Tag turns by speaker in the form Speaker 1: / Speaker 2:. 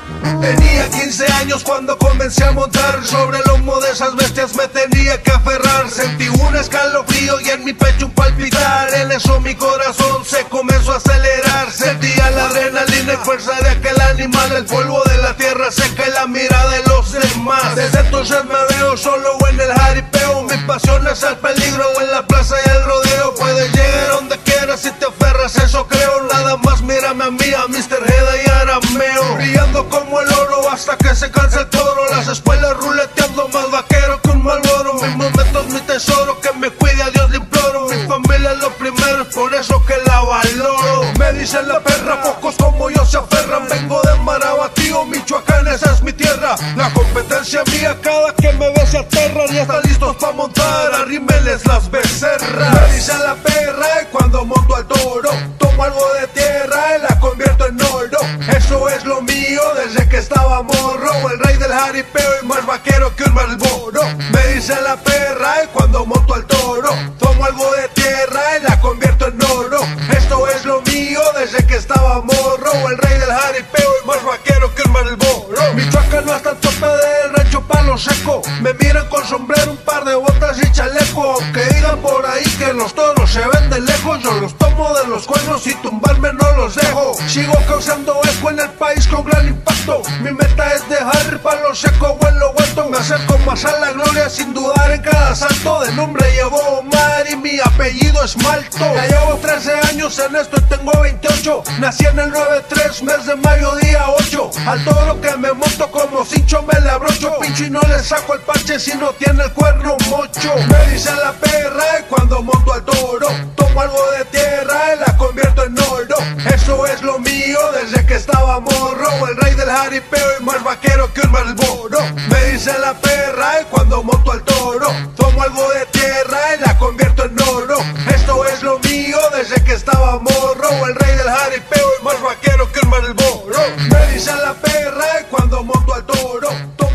Speaker 1: Tenía 15 años cuando comencé a montar. Sobre el lomo de esas bestias me tenía que aferrar. Sentí un escalofrío y en mi pecho un palpitar. En eso mi corazón se comenzó a acelerar. Sentía la adrenalina y fuerza de aquel animal. El polvo de la tierra seca y la mirada de los demás. Desde entonces me veo solo en el jaripeo. Mi pasión es el peligro en la plaza y el rodeo. Puedes llegar donde quieras si te aferras, eso creo. Nada más mírame a mí, a Mr. Heda y Arameo, brillando como el oro hasta que se canse el toro. Las espuelas ruleteando, más vaquero que un Marlboro. Mis momentos, mi tesoro, que me cuide, a Dios le imploro. Mi familia es lo primero, es por eso que la valoro. Me dicen la perra, pocos como yo se aferran. Vengo de Marabatío, Michoacán, esa es mi tierra. La competencia mía, cada que me ve se aterran. Y están listos pa' montar, arrímeles las becerras. Me dicen la perra, y cuando monto al toro, tomo algo de tierra y la convierto en oro. Eso es lo mío desde que estaba morro. El rey del jaripeo y más vaquero que un Marlboro. Me dice la perra y cuando monto al toro, tomo algo de tierra y la convierto en oro. Esto es lo mío desde que estaba morro. El rey del jaripeo y más vaquero que un Marlboro. Michoacán hasta el tope del rancho Palo Seco. Me miran con sombrero, un par de botas y chaleco. Aunque digan por ahí que los toros se ven de lejos, yo los tomo de los cuernos y tumbarme no los dejo. Sigo causando eco en el país con gran impacto. Mi meta es dejar Palo Seco o en lo vuelto. Me acerco más a la gloria sin dudar en cada salto. De nombre llevo Omar y mi apellido es Malto. Ya llevo 13 años en esto y tengo 28. Nací en el 9-3, mes de mayo, día 8. Al toro que me monto como cincho me le abrocho. Pincho y no le saco el parche si no tiene el cuerno mocho. Me dice la perra y cuando monto al toro, tomo algo de tierra y la convierto en oro. Eso es lo mío desde que estaba morro. El rey del jaripeo y más vaquero que un Marlboro. Me dice la perra y cuando monto al toro, tomo algo de tierra y la convierto en oro. Esto es lo mío desde que estaba morro. El rey del jaripeo y más vaquero que un Marlboro. Me dice la perra y cuando monto al toro,